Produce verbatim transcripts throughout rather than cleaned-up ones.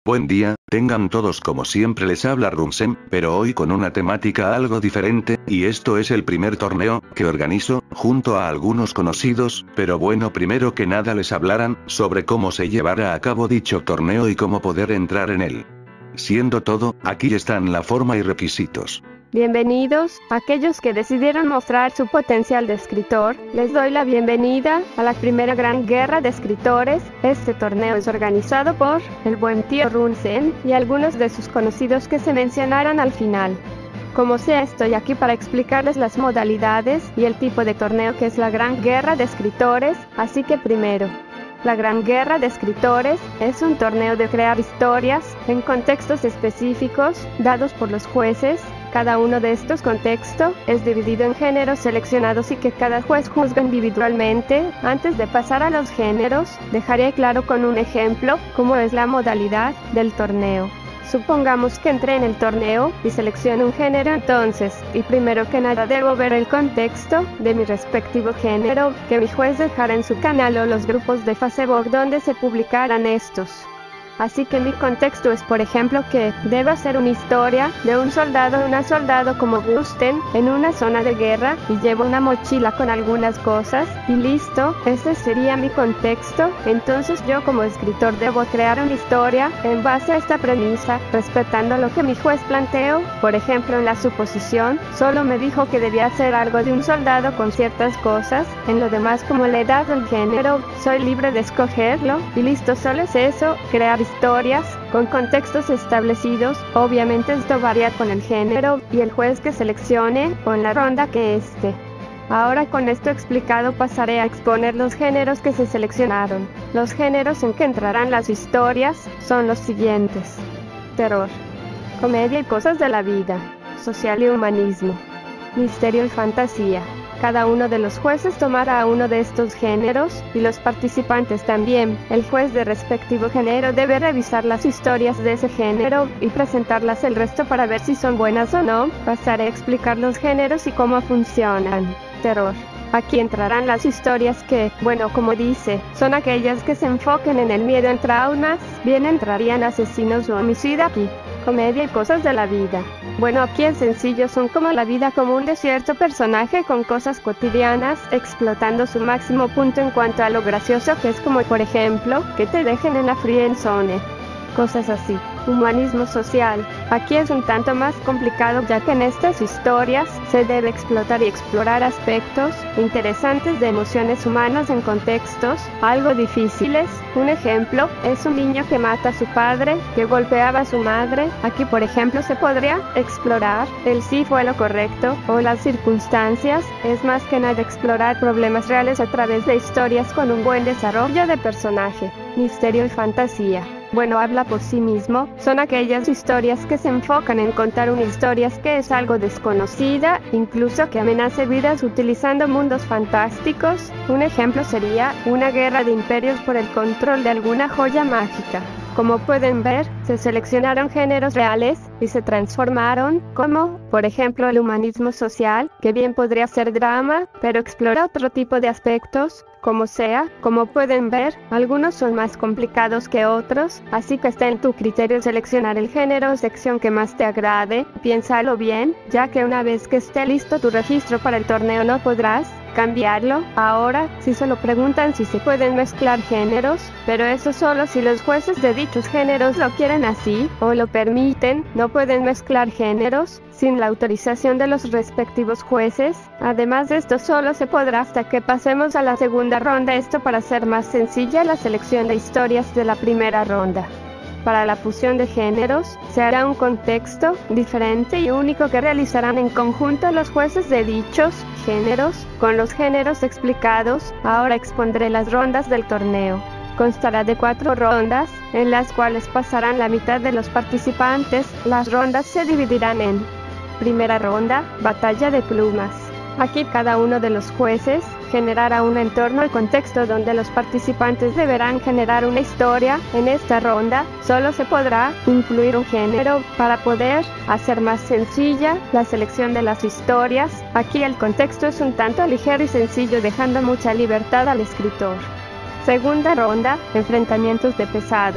Buen día, tengan todos, como siempre les habla Rumsen, pero hoy con una temática algo diferente, y esto es el primer torneo que organizo, junto a algunos conocidos, pero bueno, primero que nada les hablarán sobre cómo se llevará a cabo dicho torneo y cómo poder entrar en él. Siendo todo, aquí están la forma y requisitos. Bienvenidos, aquellos que decidieron mostrar su potencial de escritor, les doy la bienvenida a la primera gran guerra de escritores. Este torneo es organizado por el buen tío Rumsen y algunos de sus conocidos que se mencionaron al final. Como sea, estoy aquí para explicarles las modalidades y el tipo de torneo que es la gran guerra de escritores, así que primero. La Gran Guerra de Escritores es un torneo de crear historias en contextos específicos dados por los jueces. Cada uno de estos contextos es dividido en géneros seleccionados y que cada juez juzga individualmente. Antes de pasar a los géneros, dejaré claro con un ejemplo cómo es la modalidad del torneo. Supongamos que entré en el torneo y selecciono un género entonces, y primero que nada debo ver el contexto de mi respectivo género, que mi juez dejará en su canal o los grupos de Facebook donde se publicarán estos. Así que mi contexto es, por ejemplo, que debo hacer una historia de un soldado o una soldado como gusten en una zona de guerra y llevo una mochila con algunas cosas y listo, ese sería mi contexto. Entonces yo como escritor debo crear una historia en base a esta premisa, respetando lo que mi juez planteó. Por ejemplo, en la suposición, solo me dijo que debía hacer algo de un soldado con ciertas cosas. En lo demás, como le he dado el género, soy libre de escogerlo y listo, solo es eso, crear historias con contextos establecidos. Obviamente esto varía con el género y el juez que seleccione o en la ronda que esté. Ahora con esto explicado pasaré a exponer los géneros que se seleccionaron. Los géneros en que entrarán las historias son los siguientes: terror, comedia y cosas de la vida, social y humanismo, misterio y fantasía. Cada uno de los jueces tomará uno de estos géneros, y los participantes también. El juez de respectivo género debe revisar las historias de ese género y presentarlas el resto para ver si son buenas o no. Pasaré a explicar los géneros y cómo funcionan. Terror. Aquí entrarán las historias que, bueno, como dice, son aquellas que se enfoquen en el miedo, en traumas. Bien, entrarían asesinos o homicidas aquí. Comedia y cosas de la vida. Bueno, aquí es sencillo, son como la vida común de cierto personaje con cosas cotidianas, explotando su máximo punto en cuanto a lo gracioso, que es como por ejemplo, que te dejen en la friendzone. Cosas así. Humanismo social. Aquí es un tanto más complicado, ya que en estas historias se debe explotar y explorar aspectos interesantes de emociones humanas en contextos algo difíciles. Un ejemplo es un niño que mata a su padre, que golpeaba a su madre. Aquí, por ejemplo, se podría explorar el sí fue lo correcto o las circunstancias. Es más que nada explorar problemas reales a través de historias con un buen desarrollo de personaje. Misterio y fantasía. Bueno, habla por sí mismo. Son aquellas historias que se enfocan en contar una historia que es algo desconocida, incluso que amenace vidas utilizando mundos fantásticos. Un ejemplo sería una guerra de imperios por el control de alguna joya mágica. Como pueden ver, se seleccionaron géneros reales y se transformaron, como, por ejemplo, el humanismo social, que bien podría ser drama, pero explora otro tipo de aspectos. Como sea, como pueden ver, algunos son más complicados que otros, así que está en tu criterio seleccionar el género o sección que más te agrade. Piénsalo bien, ya que una vez que esté listo tu registro para el torneo no podrás cambiarlo. Ahora, si solo preguntan si se pueden mezclar géneros, pero eso solo si los jueces de dichos géneros lo quieren así, o lo permiten. No pueden mezclar géneros sin la autorización de los respectivos jueces. Además de esto, solo se podrá hasta que pasemos a la segunda ronda, esto para hacer más sencilla la selección de historias de la primera ronda. Para la fusión de géneros, se hará un contexto diferente y único que realizarán en conjunto los jueces de dichos géneros, con los géneros explicados. Ahora expondré las rondas del torneo. Constará de cuatro rondas, en las cuales pasarán la mitad de los participantes. Las rondas se dividirán en: primera ronda, batalla de plumas. Aquí cada uno de los jueces generará un entorno al contexto donde los participantes deberán generar una historia. En esta ronda solo se podrá incluir un género para poder hacer más sencilla la selección de las historias. Aquí el contexto es un tanto ligero y sencillo, dejando mucha libertad al escritor. Segunda ronda, enfrentamientos de pesados.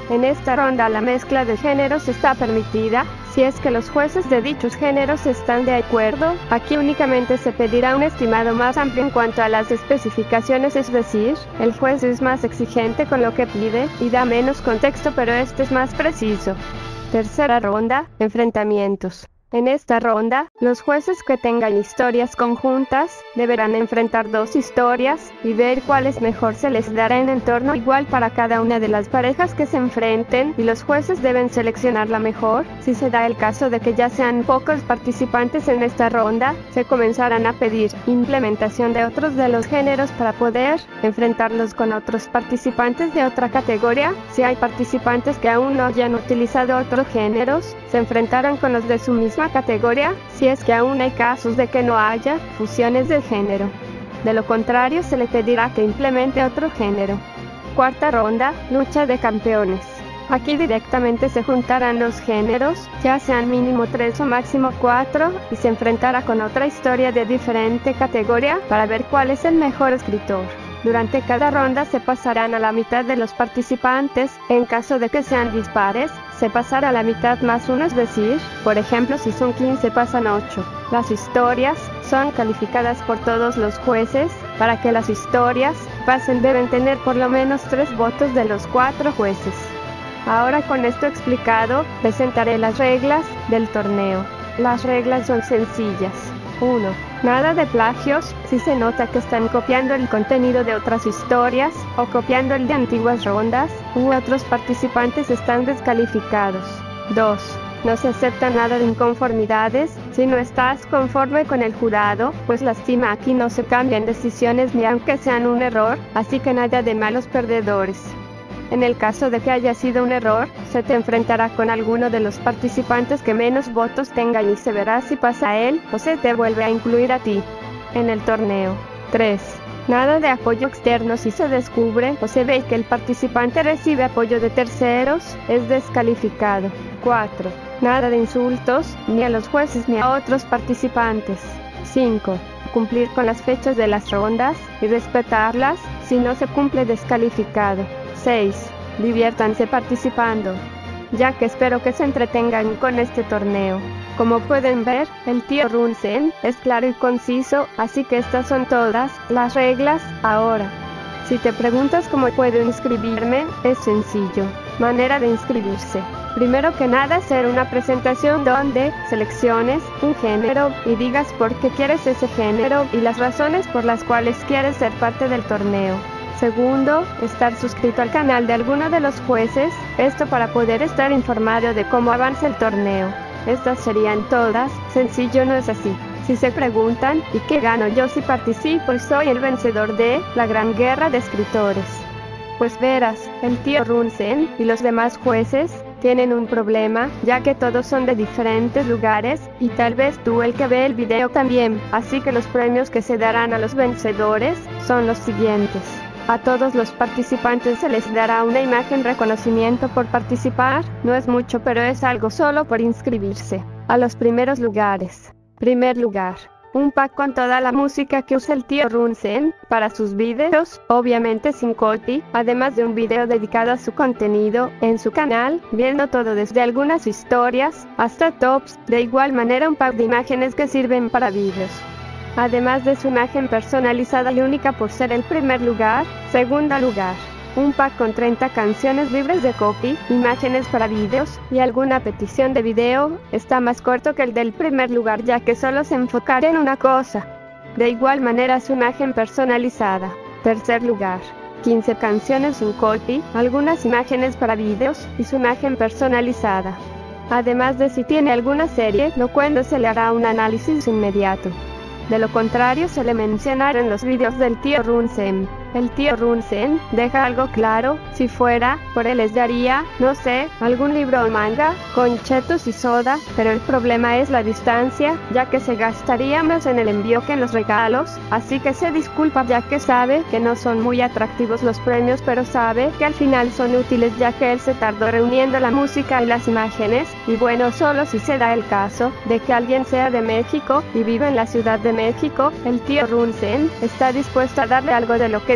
En esta ronda la mezcla de géneros está permitida, si es que los jueces de dichos géneros están de acuerdo. Aquí únicamente se pedirá un estimado más amplio en cuanto a las especificaciones, es decir, el juez es más exigente con lo que pide, y da menos contexto pero este es más preciso. Tercera ronda, enfrentamientos. En esta ronda, los jueces que tengan historias conjuntas, deberán enfrentar dos historias, y ver cuáles mejor se les dará en entorno igual para cada una de las parejas que se enfrenten, y los jueces deben seleccionar la mejor. Si se da el caso de que ya sean pocos participantes en esta ronda, se comenzarán a pedir implementación de otros de los géneros para poder enfrentarlos con otros participantes de otra categoría. Si hay participantes que aún no hayan utilizado otros géneros, se enfrentarán con los de su misma categoría, si es que aún hay casos de que no haya fusiones de género. De lo contrario, se le pedirá que implemente otro género. Cuarta ronda, lucha de campeones. Aquí directamente se juntarán los géneros, ya sean mínimo tres o máximo cuatro, y se enfrentará con otra historia de diferente categoría para ver cuál es el mejor escritor. Durante cada ronda se pasarán a la mitad de los participantes. En caso de que sean dispares, se pasará a la mitad más uno, es decir, por ejemplo, si son quince pasan ocho. Las historias son calificadas por todos los jueces. Para que las historias pasen deben tener por lo menos tres votos de los cuatro jueces. Ahora, con esto explicado, presentaré las reglas del torneo. Las reglas son sencillas. uno. Nada de plagios. Si se nota que están copiando el contenido de otras historias, o copiando el de antiguas rondas, u otros participantes están descalificados. dos. No se acepta nada de inconformidades. Si no estás conforme con el jurado, pues lástima, aquí no se cambian decisiones ni aunque sean un error, así que nada de malos perdedores. En el caso de que haya sido un error, se te enfrentará con alguno de los participantes que menos votos tengan y se verá si pasa a él, o se te vuelve a incluir a ti en el torneo. tres. Nada de apoyo externo. Si se descubre o se ve que el participante recibe apoyo de terceros, es descalificado. cuatro. Nada de insultos, ni a los jueces ni a otros participantes. cinco. Cumplir con las fechas de las rondas, y respetarlas. Si no se cumple, descalificado. seis. Diviértanse participando, ya que espero que se entretengan con este torneo. Como pueden ver, el tío Runsen es claro y conciso, así que estas son todas las reglas. Ahora, si te preguntas cómo puedo inscribirme, es sencillo. Manera de inscribirse. Primero que nada, hacer una presentación donde selecciones un género y digas por qué quieres ese género y las razones por las cuales quieres ser parte del torneo. Segundo, estar suscrito al canal de alguno de los jueces, esto para poder estar informado de cómo avanza el torneo. Estas serían todas. Sencillo, ¿no es así? Si se preguntan, ¿y qué gano yo si participo y soy el vencedor de la gran guerra de escritores? Pues verás, el tío Runsen y los demás jueces tienen un problema, ya que todos son de diferentes lugares, y tal vez tú el que ve el video también, así que los premios que se darán a los vencedores son los siguientes. A todos los participantes se les dará una imagen reconocimiento por participar, no es mucho pero es algo solo por inscribirse. A los primeros lugares. Primer lugar. Un pack con toda la música que usa el tío Runsen para sus videos, obviamente sin copy, además de un video dedicado a su contenido en su canal, viendo todo desde algunas historias hasta tops, de igual manera un pack de imágenes que sirven para videos. Además de su imagen personalizada y única por ser el primer lugar. Segundo lugar. Un pack con treinta canciones libres de copy, imágenes para videos, y alguna petición de video. Está más corto que el del primer lugar ya que solo se enfocará en una cosa. De igual manera su imagen personalizada. Tercer lugar. quince canciones sin copy, algunas imágenes para videos, y su imagen personalizada. Además de si tiene alguna serie, lo cual se le hará un análisis inmediato. De lo contrario se le mencionará en los videos del tío Runsen. El tío Runsen deja algo claro, si fuera por él les daría, no sé, algún libro o manga, con chetos y soda, pero el problema es la distancia, ya que se gastaría más en el envío que en los regalos, así que se disculpa ya que sabe que no son muy atractivos los premios, pero sabe que al final son útiles ya que él se tardó reuniendo la música y las imágenes, y bueno, solo si se da el caso de que alguien sea de México y vive en la Ciudad de México, el tío Runsen está dispuesto a darle algo de lo que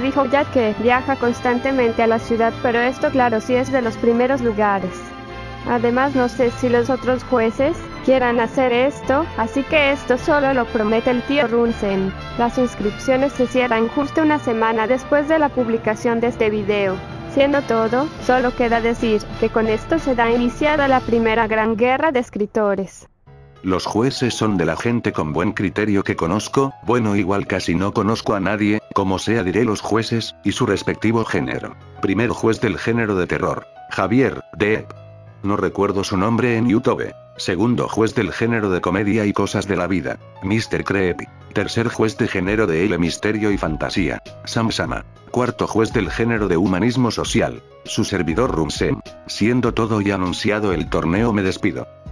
dijo Jack que viaja constantemente a la ciudad, pero esto claro sí es de los primeros lugares. Además no sé si los otros jueces quieran hacer esto, así que esto solo lo promete el tío Runsen. Las inscripciones se cierran justo una semana después de la publicación de este video. Siendo todo, solo queda decir que con esto se da iniciada la primera gran guerra de escritores. Los jueces son de la gente con buen criterio que conozco, bueno igual casi no conozco a nadie, como sea diré los jueces, y su respectivo género. Primer juez del género de terror, Javier, Depp. No recuerdo su nombre en YouTube. Segundo juez del género de comedia y cosas de la vida, mister Creepy. Tercer juez de género de L misterio y fantasía, Sam Sama. Cuarto juez del género de humanismo social, su servidor Runsen. Siendo todo ya anunciado el torneo me despido.